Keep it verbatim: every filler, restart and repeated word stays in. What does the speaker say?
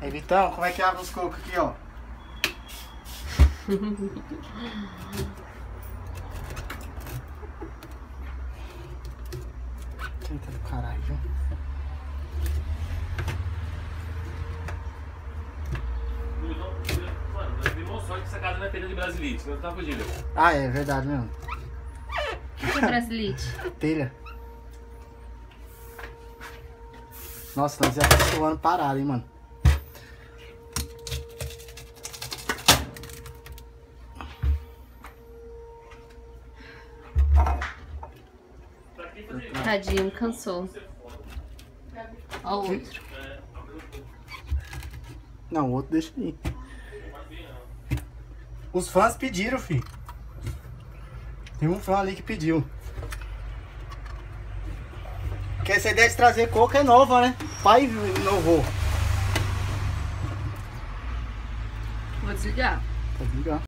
Aí, Vitão, como é que abre os cocos aqui, ó? Eita do caralho, viu? Mano, nós vimos sorte que essa casa não é telha de Brasilite, não tá fugindo. Ah, é verdade mesmo. O que é Brasilite? Telha. Nossa, nós já tá suando parado, hein, mano. Tadinho, cansou. Ó o outro. Não, o outro deixa aí. Os fãs pediram, filho. Tem um fã ali que pediu. Que essa ideia de trazer coco é nova, né? O pai inovou. Vou desligar. Pode ligar.